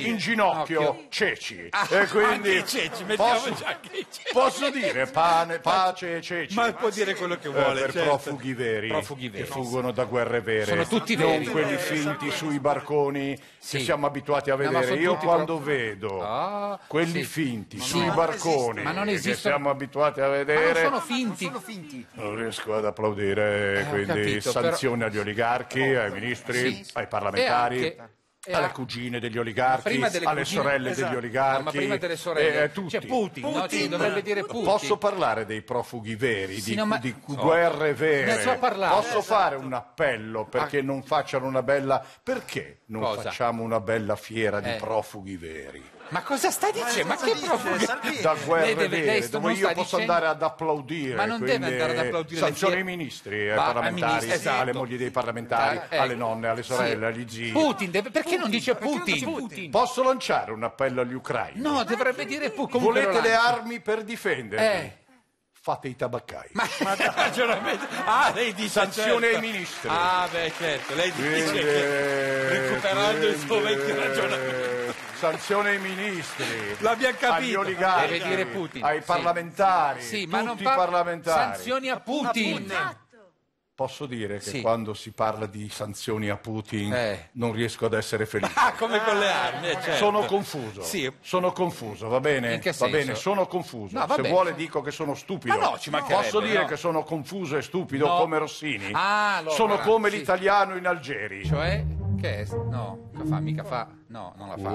Speaker 4: in ginocchio
Speaker 2: Occhio.
Speaker 4: ceci.
Speaker 2: Ah,
Speaker 4: e quindi
Speaker 2: anche i ceci, mettiamo
Speaker 4: posso,
Speaker 2: già anche i ceci.
Speaker 4: posso dire pane, pace e ceci.
Speaker 3: Ma può dire quello che
Speaker 4: Eh,
Speaker 3: vuole,
Speaker 4: per
Speaker 3: certo.
Speaker 4: profughi veri,
Speaker 2: Profughi veri,
Speaker 4: che fuggono da guerre vere,
Speaker 2: Sono tutti
Speaker 4: non
Speaker 2: veri.
Speaker 4: quelli finti sui barconi
Speaker 2: Sì.
Speaker 4: che siamo abituati a
Speaker 2: No, ma
Speaker 4: vedere.
Speaker 2: sono
Speaker 4: Io
Speaker 2: tutti
Speaker 4: quando
Speaker 2: prof-
Speaker 4: vedo
Speaker 2: Ah,
Speaker 4: quelli
Speaker 2: sì.
Speaker 4: finti
Speaker 2: Ma
Speaker 4: sui
Speaker 2: no.
Speaker 4: barconi
Speaker 2: Ma non
Speaker 4: che
Speaker 2: esistono-
Speaker 4: siamo abituati a
Speaker 2: Ma non
Speaker 4: vedere,
Speaker 2: sono finti.
Speaker 5: Sono finti.
Speaker 4: non riesco ad applaudire.
Speaker 2: ho
Speaker 4: Quindi
Speaker 2: capito,
Speaker 4: sanzioni agli oligarchi, ai ministri,
Speaker 2: Sì.
Speaker 4: ai parlamentari.
Speaker 2: E anche- e
Speaker 4: alle
Speaker 2: a-
Speaker 4: cugine degli oligarchi,
Speaker 2: prima delle
Speaker 4: alle
Speaker 2: cugine-
Speaker 4: sorelle
Speaker 2: esatto.
Speaker 4: degli oligarchi,
Speaker 2: No, ma prima delle sorelle
Speaker 4: eh, tutti.
Speaker 2: c'è Putin, no? Ci dovrebbe dire Putin.
Speaker 4: Posso parlare dei profughi veri,
Speaker 2: Sì,
Speaker 4: di,
Speaker 2: no, ma-
Speaker 4: di
Speaker 2: Oh.
Speaker 4: guerre vere?
Speaker 2: Ne so parlare.
Speaker 4: Posso fare un appello perché non facciano una bella... Perché non
Speaker 2: Cosa?
Speaker 4: facciamo una bella fiera di
Speaker 2: Eh.
Speaker 4: profughi veri?
Speaker 2: Ma cosa stai dicendo? Ma che profughi?
Speaker 4: Da guerre
Speaker 2: Lei deve- lei
Speaker 4: vere,
Speaker 2: sto-
Speaker 4: dove
Speaker 2: non
Speaker 4: io
Speaker 2: sta
Speaker 4: posso
Speaker 2: dicendo-
Speaker 4: andare ad applaudire.
Speaker 2: Ma non deve
Speaker 4: quindi
Speaker 2: andare ad applaudire le
Speaker 4: sanzioni ai
Speaker 2: fiere-
Speaker 4: ministri, ai
Speaker 2: Ma- ai
Speaker 4: parlamentari,
Speaker 2: ministri, esatto.
Speaker 4: alle mogli dei parlamentari,
Speaker 2: Eh,
Speaker 4: alle nonne, alle sorelle,
Speaker 2: sì.
Speaker 4: agli zii.
Speaker 2: Putin deve... Perché non dice Putin?
Speaker 4: Posso lanciare un appello agli ucraini?
Speaker 2: No, dovrebbe dire Putin. Comunque
Speaker 4: Volete
Speaker 2: lo
Speaker 4: le
Speaker 2: lanci.
Speaker 4: armi per difendervi?
Speaker 2: Eh.
Speaker 4: Fate i tabaccai.
Speaker 2: Ma
Speaker 3: Ragionamento. Ah, lei dice
Speaker 4: Sanzioni
Speaker 3: certo.
Speaker 4: ai ministri.
Speaker 3: Ah, beh, certo. Lei dice
Speaker 4: Quindi,
Speaker 3: che recuperando il suo
Speaker 4: quindi,
Speaker 3: vecchio ragionamento.
Speaker 4: Sanzione ai ministri.
Speaker 3: L'abbiamo capito.
Speaker 4: Agli oligarchi.
Speaker 2: Deve dire Putin.
Speaker 4: Ai
Speaker 2: Sì.
Speaker 4: parlamentari.
Speaker 2: Sì, ma non
Speaker 4: tutti
Speaker 2: pa-
Speaker 4: i parlamentari.
Speaker 2: sanzioni a Putin.
Speaker 4: Posso dire che
Speaker 2: Sì.
Speaker 4: quando si parla di sanzioni a Putin
Speaker 2: Eh.
Speaker 4: non riesco ad essere felice.
Speaker 3: Ah, come con le armi, eh, certo.
Speaker 4: Sono confuso.
Speaker 3: Sì.
Speaker 4: Sono confuso, va bene?
Speaker 2: In che
Speaker 4: Va
Speaker 2: senso?
Speaker 4: bene, sono confuso.
Speaker 2: No, va
Speaker 4: Se
Speaker 2: bene.
Speaker 4: vuole dico che sono stupido.
Speaker 2: Ma no, ci mancherebbe,
Speaker 4: Posso dire
Speaker 2: no.
Speaker 4: che sono confuso e stupido
Speaker 2: No.
Speaker 4: come Rossini?
Speaker 2: Ah, allora,
Speaker 4: sono come
Speaker 2: sì.
Speaker 4: l'italiano in Algeri.
Speaker 2: Cioè, che è? No, la fa, mica fa. No, non la fa.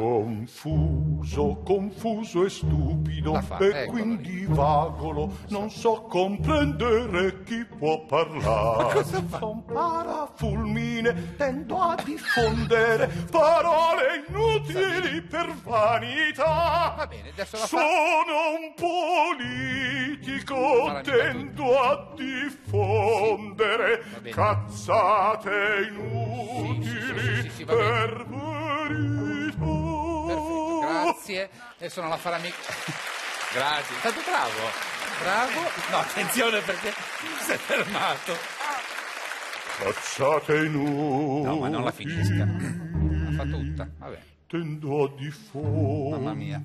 Speaker 4: Confuso, confuso e stupido,
Speaker 2: La fa,
Speaker 4: e
Speaker 2: eccolo
Speaker 4: quindi vagolo, non so comprendere chi può parlare. Son parafulmine, tendo a diffondere parole inutili per vanità.
Speaker 2: Va bene, adesso la fa.
Speaker 4: Sono un politico,
Speaker 2: Farà mica
Speaker 4: tendo a diffondere
Speaker 2: Va bene.
Speaker 4: cazzate inutili
Speaker 2: Sì, sì, sì, sì, sì, va bene.
Speaker 4: per verità.
Speaker 2: Perfetto, grazie. Adesso non la farà mica. Grazie, è stato bravo. Bravo.
Speaker 3: No, attenzione perché si è fermato.
Speaker 4: Cazzate inutili.
Speaker 2: No, ma non la finisca. La fa tutta. Vabbè.
Speaker 4: Tendo a diffondere.
Speaker 2: Mamma mia.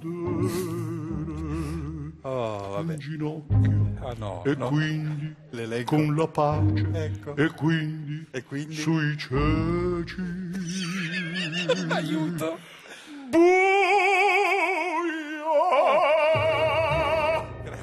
Speaker 3: Oh, vabbè.
Speaker 4: In ginocchio.
Speaker 3: Ah, no,
Speaker 4: E
Speaker 3: no.
Speaker 4: quindi
Speaker 3: Le leggo.
Speaker 4: con la pace.
Speaker 3: Ecco.
Speaker 4: E quindi,
Speaker 3: E quindi?
Speaker 4: sui ceci.
Speaker 3: Aiuto.
Speaker 4: Buia.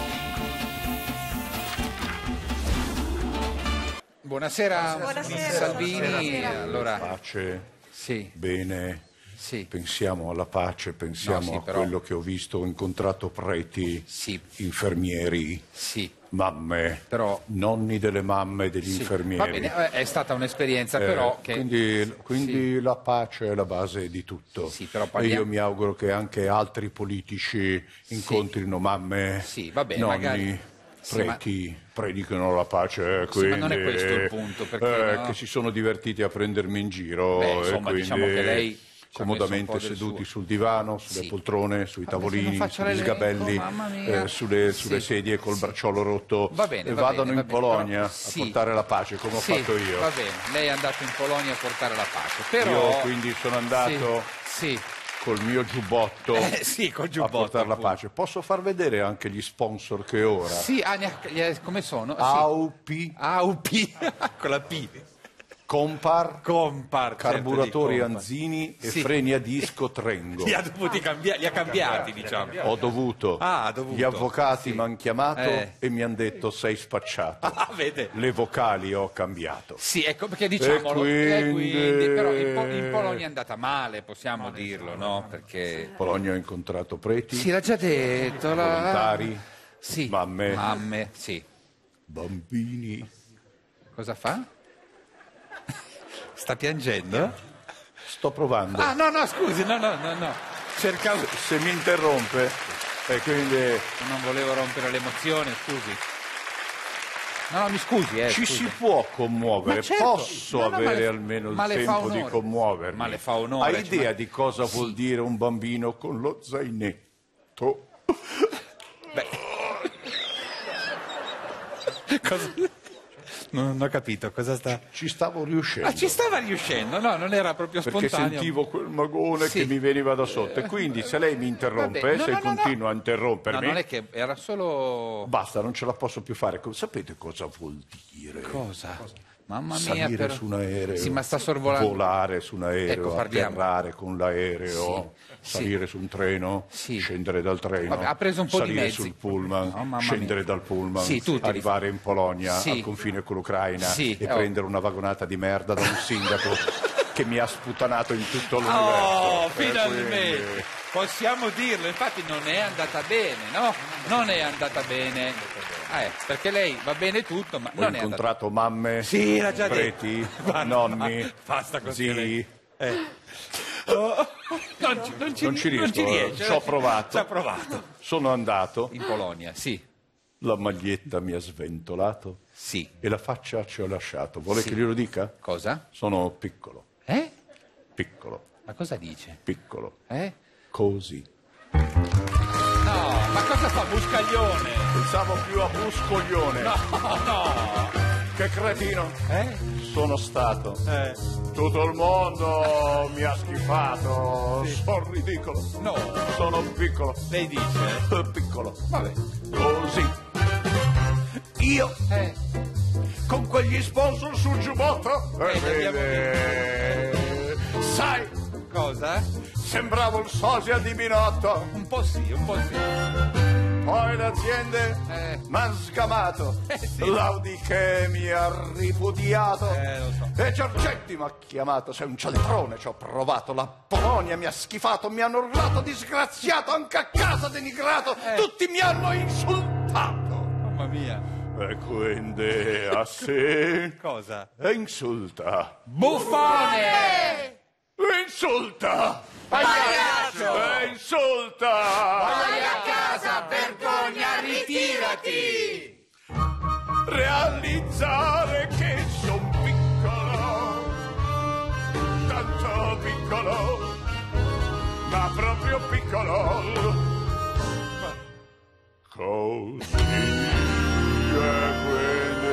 Speaker 2: Buonasera,
Speaker 6: Buonasera.
Speaker 2: Salvini. Allora,
Speaker 4: Pace,
Speaker 2: sì,
Speaker 4: bene.
Speaker 2: sì.
Speaker 4: Pensiamo alla pace, pensiamo
Speaker 2: No, sì,
Speaker 4: a
Speaker 2: però-
Speaker 4: quello che ho visto, ho incontrato preti,
Speaker 2: Sì.
Speaker 4: infermieri,
Speaker 2: Sì.
Speaker 4: mamme,
Speaker 2: Però-
Speaker 4: nonni delle mamme e degli
Speaker 2: Sì.
Speaker 4: infermieri.
Speaker 2: Va bene, eh, è stata un'esperienza
Speaker 4: Eh,
Speaker 2: però che...
Speaker 4: quindi quindi la pace è la base di tutto.
Speaker 2: Sì, però
Speaker 4: e
Speaker 2: parliamo-
Speaker 4: io mi auguro che anche altri politici incontrino mamme,
Speaker 2: Sì, va bene,
Speaker 4: nonni,
Speaker 2: magari- sì,
Speaker 4: preti, predicano la pace. eh,
Speaker 2: Sì, ma non è
Speaker 4: quindi,
Speaker 2: questo il punto, perché,
Speaker 4: eh,
Speaker 2: no?
Speaker 4: che si sono divertiti a prendermi in giro.
Speaker 2: Beh,
Speaker 4: e
Speaker 2: insomma,
Speaker 4: quindi
Speaker 2: diciamo che lei ci ha
Speaker 4: comodamente
Speaker 2: messo un po' del
Speaker 4: seduti
Speaker 2: suo.
Speaker 4: sul divano, sulle
Speaker 2: Sì.
Speaker 4: poltrone, sui
Speaker 2: Vabbè, se
Speaker 4: tavolini,
Speaker 2: non faccio
Speaker 4: sugli
Speaker 2: l'elenco,
Speaker 4: sgabelli,
Speaker 2: mamma mia.
Speaker 4: eh, sulle, sulle
Speaker 2: Sì,
Speaker 4: sedie col
Speaker 2: sì.
Speaker 4: bracciolo rotto.
Speaker 2: Va bene,
Speaker 4: e
Speaker 2: va
Speaker 4: vadano
Speaker 2: bene,
Speaker 4: in
Speaker 2: va bene,
Speaker 4: Polonia
Speaker 2: però-
Speaker 4: a
Speaker 2: sì.
Speaker 4: portare la pace, come ho
Speaker 2: Sì,
Speaker 4: fatto io.
Speaker 2: va bene, lei è andato in Polonia a portare la pace, però...
Speaker 4: Io quindi sono andato
Speaker 2: Sì, sì.
Speaker 4: col mio giubbotto
Speaker 3: Eh, sì, col
Speaker 4: a
Speaker 3: giubbotto.
Speaker 4: portare la
Speaker 3: appunto.
Speaker 4: pace. Posso far vedere anche gli sponsor che ho ora?
Speaker 2: Sì, ah, ne ha- eh, come sono? Sì.
Speaker 4: A U P,
Speaker 2: A U P.
Speaker 3: Con la P.
Speaker 4: Compar,
Speaker 3: Compar.
Speaker 4: carburatori
Speaker 3: certo, di
Speaker 4: Anzini e
Speaker 2: Sì.
Speaker 4: freni a disco Trengo.
Speaker 3: Li ha dovuti cambiare, li ha cambiati, diciamo.
Speaker 4: Ho dovuto.
Speaker 3: Ah, ha dovuto.
Speaker 4: Gli avvocati mi hanno chiamato
Speaker 2: Eh.
Speaker 4: e mi hanno detto sei spacciato.
Speaker 3: Ah, vede.
Speaker 4: Le vocali ho cambiato.
Speaker 2: Sì, ecco perché diciamolo.
Speaker 4: E
Speaker 2: eh,
Speaker 4: quindi-
Speaker 2: però in, Po- in Polonia è andata male, possiamo dirlo, no? Perché...
Speaker 4: Polonia ho incontrato preti,
Speaker 2: Sì, l'ha già detto. La...
Speaker 4: volontari,
Speaker 2: Sì.
Speaker 4: mamme,
Speaker 2: Mamme, sì.
Speaker 4: bambini.
Speaker 2: Cosa fa?
Speaker 3: Sta piangendo?
Speaker 4: Sto provando.
Speaker 2: Ah, no, no, scusi, no, no, no, no.
Speaker 3: Cercavo...
Speaker 4: Se mi interrompe, e quindi
Speaker 2: Non volevo rompere l'emozione, scusi. No, no, mi scusi, eh.
Speaker 4: ci
Speaker 2: scusi.
Speaker 4: si può commuovere.
Speaker 2: Ma certo.
Speaker 4: Posso
Speaker 2: No, no, ma
Speaker 4: avere
Speaker 2: le-
Speaker 4: almeno il
Speaker 2: ma le fa
Speaker 4: tempo di
Speaker 2: onore.
Speaker 4: commuovermi.
Speaker 2: Ma le fa onore,
Speaker 4: Hai
Speaker 2: ci
Speaker 4: idea
Speaker 2: ma-
Speaker 4: di cosa
Speaker 2: Sì.
Speaker 4: vuol dire un bambino con lo zainetto?
Speaker 3: Cosa... Non ho capito cosa sta...
Speaker 1: Ci stavo riuscendo.
Speaker 2: Ah, ci stava riuscendo, no, non era proprio
Speaker 1: Perché
Speaker 2: spontaneo.
Speaker 1: sentivo quel magone
Speaker 2: Sì.
Speaker 1: che mi veniva da sotto. E quindi se lei mi interrompe,
Speaker 2: Vabbè, no,
Speaker 1: se
Speaker 2: no, no,
Speaker 1: continua
Speaker 2: no.
Speaker 1: a interrompermi,
Speaker 2: No, non è che era solo...
Speaker 1: basta, non ce la posso più fare. Sapete cosa vuol dire?
Speaker 2: Cosa? Mamma mia,
Speaker 1: Salire
Speaker 2: però...
Speaker 1: su un aereo,
Speaker 2: Sì, ma sta sorvolando.
Speaker 1: volare su un aereo,
Speaker 2: Ecco, parliamo.
Speaker 1: atterrare con l'aereo,
Speaker 2: Sì,
Speaker 1: salire su un treno,
Speaker 2: Sì.
Speaker 1: scendere dal treno,
Speaker 2: Vabbè, ha preso un po' di
Speaker 1: salire
Speaker 2: mezzi.
Speaker 1: sul pullman,
Speaker 2: No, mamma
Speaker 1: scendere
Speaker 2: mia.
Speaker 1: dal pullman,
Speaker 2: Sì, tutti.
Speaker 1: arrivare in Polonia,
Speaker 2: Sì.
Speaker 1: al confine con l'Ucraina
Speaker 2: Sì,
Speaker 1: e
Speaker 2: oh.
Speaker 1: prendere una vagonata di merda da un sindaco che mi ha sputanato in tutto l'universo.
Speaker 2: Oh,
Speaker 1: E
Speaker 2: finalmente!
Speaker 1: quindi-
Speaker 2: Possiamo dirlo, infatti non è andata bene, no? Non è andata bene. Ah, eh, perché lei va bene tutto, ma
Speaker 1: Ho
Speaker 2: non è andata
Speaker 1: incontrato mamme,
Speaker 3: Sì, l'ha già detto.
Speaker 1: preti, nonni,
Speaker 3: Basta così.
Speaker 1: zii.
Speaker 2: Non ci, non ci,
Speaker 1: Non ci riesco,
Speaker 2: ci riesce.
Speaker 1: ci ho provato.
Speaker 3: Ci ha provato.
Speaker 1: Sono andato,
Speaker 2: In Polonia, sì,
Speaker 1: la maglietta mi ha sventolato
Speaker 2: sì.
Speaker 1: e la faccia ci ho lasciato. Vuole che glielo dica?
Speaker 2: Cosa?
Speaker 1: Sono piccolo,
Speaker 2: Eh?
Speaker 1: piccolo,
Speaker 2: Ma cosa dice?
Speaker 1: piccolo,
Speaker 2: Eh?
Speaker 1: così.
Speaker 2: No, ma cosa fa Buscaglione?
Speaker 1: Pensavo più a Buscoglione.
Speaker 2: No, no.
Speaker 1: Che cretino
Speaker 2: Eh?
Speaker 1: sono stato.
Speaker 3: Eh.
Speaker 1: Tutto il mondo mi ha schifato. Sono ridicolo.
Speaker 2: No.
Speaker 1: Sono piccolo.
Speaker 2: Lei dice?
Speaker 1: Piccolo.
Speaker 2: Vabbè.
Speaker 1: Così. Io
Speaker 2: Eh?
Speaker 1: con quegli sponsor sul giubbotto.
Speaker 2: Eh, li abbiamo
Speaker 1: Eh, sai,
Speaker 2: Cosa?
Speaker 1: sembravo il sosia di Binotto.
Speaker 2: Un po' sì, un po' sì.
Speaker 1: Poi le aziende
Speaker 2: Eh.
Speaker 1: mi hanno scamato.
Speaker 2: Eh, sì.
Speaker 1: L'Audi che mi ha ripudiato.
Speaker 2: Eh, lo so.
Speaker 1: E Giorgetti mi ha chiamato, sei un cialtrone, ci ho provato. La Polonia mi ha schifato, mi hanno urlato disgraziato, anche a casa denigrato.
Speaker 2: Eh.
Speaker 1: Tutti mi hanno insultato.
Speaker 2: Mamma mia.
Speaker 1: E quindi a sé
Speaker 3: Cosa?
Speaker 1: e insulta.
Speaker 2: Buffone!
Speaker 1: E insulta!
Speaker 2: Pagliaccio!
Speaker 1: E insulta!
Speaker 2: Vai a casa, vergogna, ritirati!
Speaker 1: Realizzare che son piccolo, tanto piccolo, ma proprio piccolo. Così e quindi...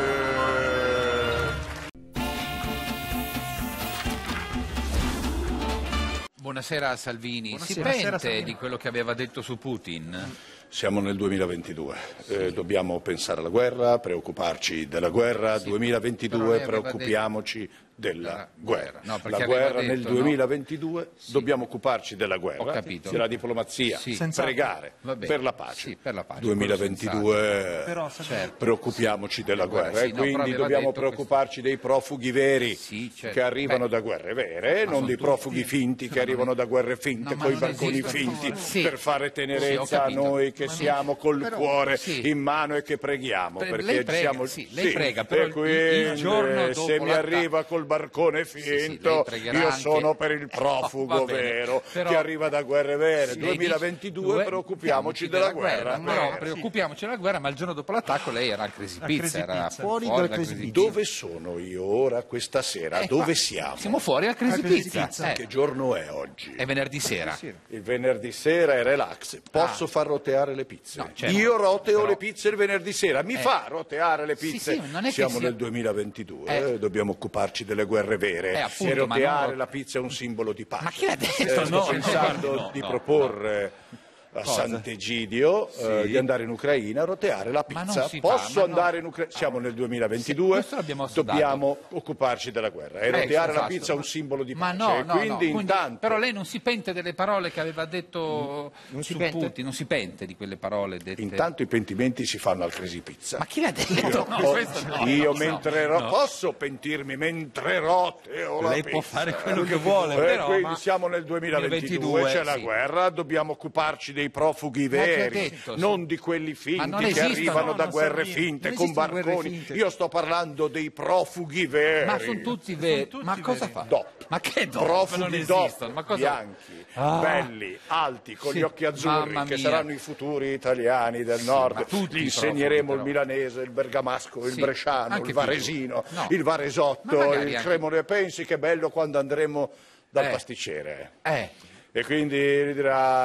Speaker 2: Buonasera a Salvini. si
Speaker 3: Buonasera,
Speaker 2: pente
Speaker 3: Salvini.
Speaker 2: di quello che aveva detto su Putin?
Speaker 1: Siamo nel duemilaventidue, eh, dobbiamo pensare alla guerra, preoccuparci della guerra,
Speaker 2: Sì, però
Speaker 1: duemilaventidue
Speaker 2: lei aveva
Speaker 1: preoccupiamoci della
Speaker 2: della
Speaker 1: guerra.
Speaker 2: guerra. No, perché
Speaker 1: la
Speaker 2: aveva
Speaker 1: guerra nel
Speaker 2: detto, no?
Speaker 1: duemilaventidue dobbiamo occuparci della guerra,
Speaker 2: Ho capito.
Speaker 1: della diplomazia,
Speaker 2: Sì.
Speaker 3: Senz'altro.
Speaker 1: pregare
Speaker 2: Va bene.
Speaker 1: per la pace.
Speaker 2: Sì, per la pace,
Speaker 1: duemilaventidue
Speaker 3: Però, sa-
Speaker 2: Certo.
Speaker 1: preoccupiamoci della
Speaker 2: guerra,
Speaker 1: guerra
Speaker 2: sì,
Speaker 1: e
Speaker 2: no, però
Speaker 1: quindi
Speaker 2: aveva
Speaker 1: dobbiamo
Speaker 2: detto
Speaker 1: preoccuparci dei profughi veri
Speaker 2: Sì, certo.
Speaker 1: che arrivano
Speaker 2: Beh.
Speaker 1: da guerre vere, non
Speaker 2: sono
Speaker 1: dei
Speaker 2: tutti-
Speaker 1: profughi finti che arrivano da guerre finte
Speaker 2: No, ma
Speaker 1: con i
Speaker 2: non
Speaker 1: barconi
Speaker 2: esistono.
Speaker 1: finti
Speaker 2: Sì.
Speaker 1: per fare
Speaker 2: Sì, ho
Speaker 1: tenerezza a
Speaker 2: capito.
Speaker 1: noi che
Speaker 2: Ma
Speaker 1: siamo col
Speaker 2: però-
Speaker 1: cuore
Speaker 2: sì.
Speaker 1: in mano e che preghiamo
Speaker 2: Pre-
Speaker 1: perché
Speaker 2: lei prega,
Speaker 1: siamo
Speaker 2: sì, lei prega, però
Speaker 1: e
Speaker 2: il-
Speaker 1: quindi
Speaker 2: il giorno dopo
Speaker 1: se mi
Speaker 2: l'attacco-
Speaker 1: arriva col barcone
Speaker 2: Sì, sì, lei
Speaker 1: finto
Speaker 2: pregherà
Speaker 1: io
Speaker 2: anche-
Speaker 1: sono per il
Speaker 2: Va
Speaker 1: profugo
Speaker 2: bene,
Speaker 1: vero
Speaker 2: però-
Speaker 1: che arriva da guerre vere
Speaker 2: Sì, lei dice,
Speaker 1: duemilaventidue
Speaker 2: due,
Speaker 1: preoccupiamoci della guerra
Speaker 2: Però
Speaker 1: vera.
Speaker 2: preoccupiamoci della guerra, ma il giorno dopo l'attacco lei era al Crazy
Speaker 3: A
Speaker 2: Pizza,
Speaker 3: Crazy
Speaker 2: era
Speaker 3: Pizza.
Speaker 2: fuori,
Speaker 3: Fuori
Speaker 2: dal
Speaker 3: dal
Speaker 2: Crazy
Speaker 3: Crazy
Speaker 2: Pizza.
Speaker 1: Dove sono io ora questa sera?
Speaker 2: Eh,
Speaker 1: Dove
Speaker 2: qua-
Speaker 1: siamo?
Speaker 2: Siamo fuori al Crazy
Speaker 3: Al Crazy
Speaker 2: Pizza.
Speaker 3: Pizza.
Speaker 2: Eh,
Speaker 1: Che giorno è oggi?
Speaker 2: è venerdì sera.
Speaker 1: Il venerdì sera è relax, posso far roteare le pizze.
Speaker 2: No, certo.
Speaker 1: Io roteo
Speaker 2: Però-
Speaker 1: le pizze il venerdì sera, mi fa roteare le
Speaker 2: Sì,
Speaker 1: pizze.
Speaker 2: sì, non è che
Speaker 1: Siamo
Speaker 2: sia-
Speaker 1: nel duemilaventidue,
Speaker 2: Eh.
Speaker 1: eh, dobbiamo occuparci delle guerre vere
Speaker 2: Eh, appunto,
Speaker 1: e
Speaker 2: ma
Speaker 1: roteare
Speaker 2: non-
Speaker 1: la pizza è un simbolo di pace.
Speaker 2: Ma chi l'ha detto?
Speaker 1: Eh, sto
Speaker 2: No, no,
Speaker 1: pensando
Speaker 2: no,
Speaker 1: di
Speaker 2: no,
Speaker 1: proporre a Sant'Egidio eh, di andare in Ucraina a roteare la
Speaker 2: Ma
Speaker 1: pizza.
Speaker 2: non si fa,
Speaker 1: Posso
Speaker 2: ma no.
Speaker 1: andare in Ucraina? Siamo nel duemilaventidue,
Speaker 2: Sì, questo l'abbiamo assodato.
Speaker 1: dobbiamo occuparci della guerra e
Speaker 2: Eh,
Speaker 1: roteare la
Speaker 2: esatto.
Speaker 1: pizza è un simbolo di
Speaker 2: Ma
Speaker 1: pace.
Speaker 2: no,
Speaker 1: E
Speaker 2: no,
Speaker 1: quindi
Speaker 2: no.
Speaker 1: intanto
Speaker 2: Però lei non si pente delle parole che aveva detto
Speaker 3: Non si
Speaker 2: su
Speaker 3: pente?
Speaker 2: Putin, non si pente di quelle parole dette.
Speaker 1: Intanto i pentimenti si fanno al Crazy Pizza.
Speaker 2: Ma chi l'ha detto? No,
Speaker 1: Ho-
Speaker 2: questo no,
Speaker 1: io
Speaker 2: no,
Speaker 1: mentre
Speaker 2: no,
Speaker 1: ro-
Speaker 2: no.
Speaker 1: posso pentirmi mentre roteo la
Speaker 3: Lei
Speaker 1: pizza.
Speaker 3: può fare quello che vuole,
Speaker 1: Eh,
Speaker 3: però,
Speaker 1: quindi
Speaker 3: ma-
Speaker 1: siamo nel duemilaventidue,
Speaker 2: duemilaventidue,
Speaker 1: c'è la
Speaker 2: sì.
Speaker 1: guerra, dobbiamo occuparci dei profughi
Speaker 2: Ma chi ha
Speaker 1: veri,
Speaker 2: detto, sì.
Speaker 1: non di quelli
Speaker 2: Ma non
Speaker 1: finti che
Speaker 2: esistono.
Speaker 1: arrivano
Speaker 3: No,
Speaker 1: da
Speaker 3: no,
Speaker 1: guerre
Speaker 3: Salvini,
Speaker 1: finte
Speaker 3: non
Speaker 1: con
Speaker 3: esistono guerre
Speaker 1: barconi.
Speaker 3: finte.
Speaker 1: Io sto parlando dei profughi veri.
Speaker 2: Ma sono tutti veri.
Speaker 3: tutti
Speaker 2: Ma cosa
Speaker 3: veri.
Speaker 2: fa?
Speaker 1: Dop.
Speaker 2: Ma che dopo?
Speaker 1: Profughi
Speaker 2: Non
Speaker 1: dop,
Speaker 2: esistono. Ma cosa
Speaker 1: bianchi,
Speaker 2: Ah.
Speaker 1: belli, alti, con
Speaker 2: Sì,
Speaker 1: gli occhi azzurri,
Speaker 2: mamma
Speaker 1: che
Speaker 2: mia.
Speaker 1: saranno i futuri italiani del nord.
Speaker 2: ma tutti
Speaker 1: Gli
Speaker 2: i
Speaker 1: insegneremo il
Speaker 2: profughi, però.
Speaker 1: milanese, il bergamasco, il
Speaker 2: Sì,
Speaker 1: bresciano,
Speaker 2: anche
Speaker 1: il varesino,
Speaker 2: più. No.
Speaker 1: il
Speaker 2: Ma
Speaker 1: varesotto,
Speaker 2: magari
Speaker 1: il
Speaker 2: anche-
Speaker 1: cremone. Pensi che bello quando andremo dal
Speaker 2: Eh.
Speaker 1: pasticcere.
Speaker 2: Eh,
Speaker 1: E quindi gli dirà,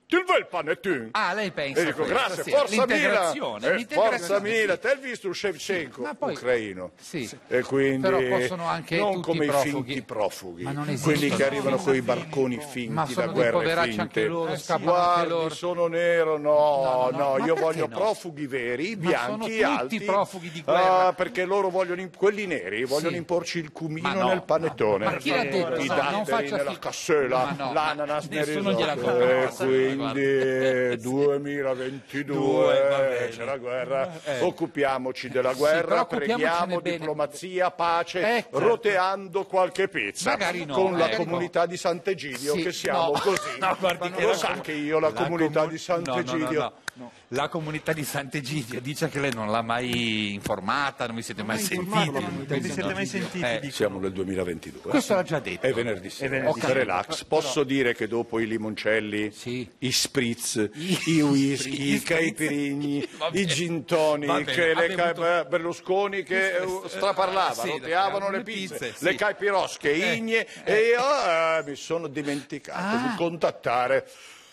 Speaker 1: Tu vuoi il panettone?
Speaker 2: Ah, lei pensa
Speaker 1: E dico,
Speaker 2: a questo,
Speaker 1: grazie,
Speaker 2: sì,
Speaker 1: forza Milan.
Speaker 2: l'integrazione,
Speaker 1: Eh,
Speaker 2: l'integrazione,
Speaker 1: forza Milan.
Speaker 2: sì.
Speaker 1: Te hai visto Shevchenko,
Speaker 2: Ma poi-
Speaker 1: ucraino?
Speaker 2: Sì.
Speaker 1: E quindi
Speaker 2: Però possono anche
Speaker 1: non
Speaker 2: tutti
Speaker 1: come
Speaker 2: i
Speaker 1: i
Speaker 2: profughi.
Speaker 1: finti profughi,
Speaker 2: Ma non esistono.
Speaker 1: quelli che arrivano con i barconi finti
Speaker 2: Ma
Speaker 1: da
Speaker 2: sono dei
Speaker 1: guerre
Speaker 2: poveracci
Speaker 1: finte.
Speaker 2: anche loro,
Speaker 1: Eh sì,
Speaker 2: scappano anche
Speaker 1: guardi,
Speaker 2: loro.
Speaker 1: sono nero, no,
Speaker 2: No, no,
Speaker 1: no,
Speaker 2: no, ma
Speaker 1: io
Speaker 2: perché
Speaker 1: voglio
Speaker 2: no?
Speaker 1: profughi veri,
Speaker 2: Ma sono
Speaker 1: bianchi,
Speaker 2: tutti
Speaker 1: alti.
Speaker 2: profughi di guerra.
Speaker 1: Ah, perché loro vogliono, im- quelli neri, vogliono
Speaker 2: Sì.
Speaker 1: imporci il cumino
Speaker 2: Ma no,
Speaker 1: nel panettone.
Speaker 2: ma chi l'ha detto?
Speaker 1: I
Speaker 2: No, non
Speaker 1: datteri
Speaker 2: faccia
Speaker 1: nella
Speaker 2: fi-
Speaker 1: cassella,
Speaker 2: Ma no,
Speaker 1: l'ananas
Speaker 2: ma
Speaker 1: nel
Speaker 2: nessuno gliela
Speaker 1: risotto.
Speaker 2: compra
Speaker 1: E
Speaker 2: questa,
Speaker 1: quindi duemilaventidue
Speaker 3: Due, va bene.
Speaker 1: c'è la guerra, occupiamoci della guerra,
Speaker 2: però occupiamocene
Speaker 1: preghiamo
Speaker 2: bene.
Speaker 1: diplomazia, pace,
Speaker 2: Ecco.
Speaker 1: roteando qualche pezza
Speaker 2: Magari no,
Speaker 1: con la
Speaker 2: magari
Speaker 1: comunità
Speaker 2: no.
Speaker 1: di Sant'Egidio
Speaker 2: Sì,
Speaker 1: che siamo
Speaker 2: no.
Speaker 1: così.
Speaker 3: No, guardi
Speaker 1: Ma
Speaker 3: che
Speaker 1: lo
Speaker 3: la
Speaker 1: sa
Speaker 3: comu-
Speaker 1: che io la,
Speaker 3: la
Speaker 1: comunità
Speaker 3: comu-
Speaker 1: di Sant'Egidio.
Speaker 3: No, no, no, no. La comunità di Sant'Egidio dice che lei non l'ha mai informata, non vi siete mai sentiti.
Speaker 5: Non vi siete mai sentiti?
Speaker 3: Eh,
Speaker 5: dico.
Speaker 1: Siamo nel duemilaventidue.
Speaker 3: Questo l'ha già detto.
Speaker 1: È venerdì sera.
Speaker 5: venerdì
Speaker 1: Ok. Relax. Posso dire che dopo i limoncelli,
Speaker 2: Sì.
Speaker 1: i spritz, i whisky, i caipirini,
Speaker 3: Va
Speaker 1: i
Speaker 3: bene.
Speaker 1: gin
Speaker 3: Va
Speaker 1: tonic,
Speaker 3: bene.
Speaker 1: le
Speaker 3: Ha
Speaker 1: ca-
Speaker 3: bevuto-
Speaker 1: Berlusconi che eh, straparlava,
Speaker 2: sì,
Speaker 1: roteavano
Speaker 2: le
Speaker 1: le pizze,
Speaker 2: pizze, sì.
Speaker 1: le caipirosche, igne e io eh, mi sono dimenticato di contattare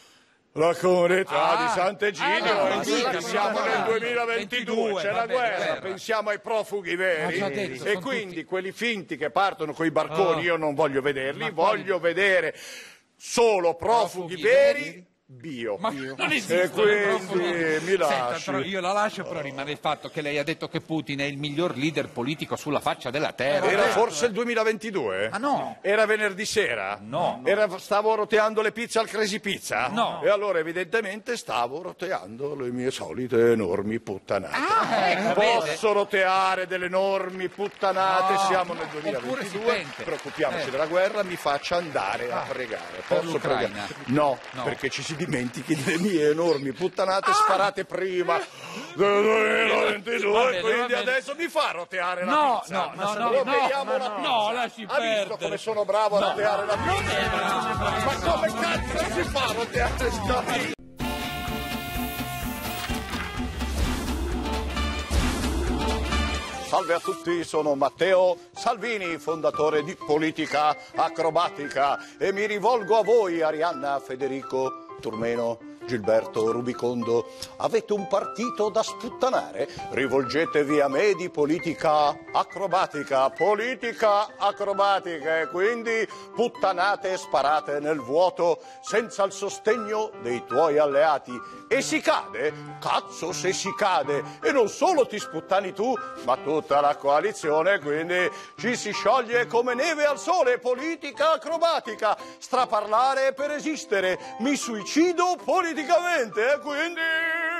Speaker 1: la comunità
Speaker 2: Ah.
Speaker 1: di Sant'Egidio.
Speaker 2: Ah, no,
Speaker 1: e
Speaker 2: sì,
Speaker 1: quindi
Speaker 2: capito.
Speaker 1: siamo nel
Speaker 2: Ah,
Speaker 1: duemilaventidue, c'è
Speaker 2: va
Speaker 1: la
Speaker 2: bene,
Speaker 1: guerra,
Speaker 2: guerra.
Speaker 1: pensiamo ai profughi veri.
Speaker 2: Ha già detto,
Speaker 1: E
Speaker 2: sono
Speaker 1: quindi
Speaker 2: tutti-
Speaker 1: quelli finti che partono con i barconi,
Speaker 2: Oh.
Speaker 1: io non voglio vederli,
Speaker 2: Ma quali-
Speaker 1: voglio vedere solo profughi,
Speaker 2: Profughi
Speaker 1: veri,
Speaker 2: veri?
Speaker 1: bio.
Speaker 2: Ma non esiste.
Speaker 1: E quindi mi lasci.
Speaker 2: Senta, però io la lascio, però rimane il fatto che lei ha detto che Putin è il miglior leader politico sulla faccia della terra.
Speaker 1: Era forse il duemilaventidue?
Speaker 2: Ma no.
Speaker 1: Era venerdì sera?
Speaker 2: No.
Speaker 1: Era, stavo roteando le pizze al Crazy Pizza?
Speaker 2: No.
Speaker 1: E allora evidentemente stavo roteando le mie solite enormi puttanate.
Speaker 2: Ah, ecco, vede?
Speaker 1: Posso roteare delle enormi puttanate,
Speaker 2: No.
Speaker 1: siamo nel
Speaker 2: Oppure si
Speaker 1: duemilaventidue,
Speaker 2: pente.
Speaker 1: preoccupiamoci
Speaker 2: Eh.
Speaker 1: della guerra, mi faccia andare a pregare.
Speaker 2: per
Speaker 1: Posso
Speaker 2: l'Ucraina?
Speaker 1: pregare? No,
Speaker 2: No.
Speaker 1: perché ci si dimentichi delle mie enormi puttanate
Speaker 2: Ah.
Speaker 1: sparate prima del duemilaventidue,
Speaker 2: Va bene, va
Speaker 1: quindi
Speaker 2: bene.
Speaker 1: adesso mi fa roteare la
Speaker 2: No,
Speaker 1: pizza.
Speaker 2: no, no, no,
Speaker 1: Roteamo
Speaker 2: no,
Speaker 1: la
Speaker 2: no,
Speaker 1: pizza.
Speaker 2: no, lasci
Speaker 1: Ha visto
Speaker 2: perdere.
Speaker 1: come sono bravo a roteare la pizza? Ma come cazzo si fa a roteare sta pizza? Salve a tutti, sono Matteo Salvini, fondatore di Politica Acrobatica e mi rivolgo a voi, Arianna, Federico, Turmeno, Gilberto, Rubicondo. Avete un partito da sputtanare? Rivolgetevi a me di Politica Acrobatica. Politica Acrobatica e quindi puttanate sparate nel vuoto senza il sostegno dei tuoi alleati. E si cade? Cazzo se si cade! E non solo ti sputtani tu, ma tutta la coalizione, quindi ci si scioglie come neve al sole. Politica acrobatica, straparlare per esistere, mi suicido politicamente, e quindi